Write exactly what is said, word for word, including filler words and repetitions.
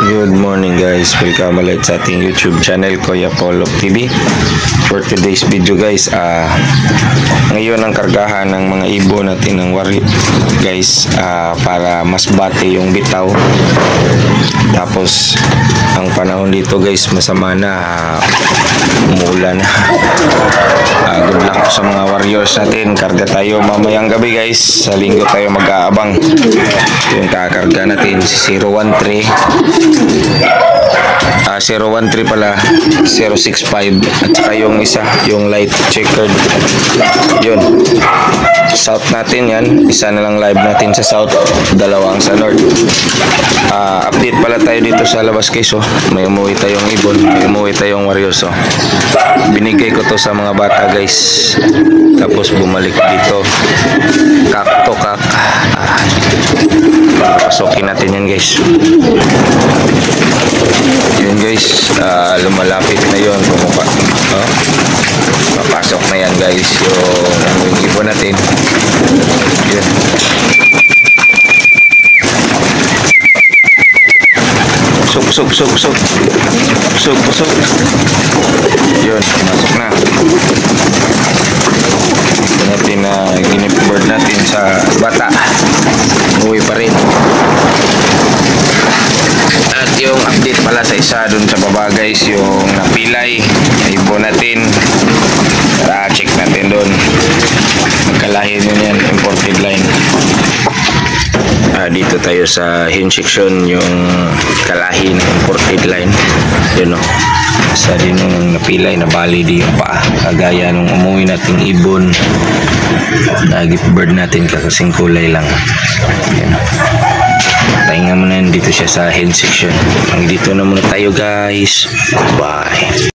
Good morning guys, welcome ulit sa ating YouTube channel Kuya Paul T V. For today's video guys, uh, ngayon ang kargahan ng mga ibon natin ng wari guys, uh, para mas bate yung bitaw. Tapos ang panahon dito guys masama na, uh, umuulan. uh, Good luck sa mga warriors natin. Karga tayo mamayang gabi guys, sa linggo tayo mag-aabang. Yung kakarga natin si zero one three uh, zero one three pala, zero six five, at saka yung isa, yung light checkered, yun south natin. Yan, isa na lang live natin sa south, dalawang sa north. uh, Update pala tayo dito sa labas guys. Oh, may umuwi tayong ibon, may umuwi tayong warriors. Oh, binigay ko to sa mga bata guys, tapos bumalik dito. Kak to kak. ah, Pasokin natin yan guys. Yun guys, uh, lumalapit na yun. Pumuka. Oh, papasok na yan guys yung, yung ibon natin. Yun. Suk, suk, suk, suk. Suk, suk. Yun, masok na. Ito natin na uh, ginip-bird natin sa bata. Uwi pa rin. At yung update pala sa isa dun sa baba guys, yung napilay ibon natin. Tara, check natin dun. Magkalahin yun yan, imported line. Ah, dito tayo sa hen section, yung kalahi ng imported line. Yun o, sa din yung napilay na bali di yung paa, kagaya nung umuwi nating ibon na gift bird natin, kakasing kulay lang. Yun o, pahinga mo na yun, dito siya sa hen section. Dito na muna tayo guys, bye.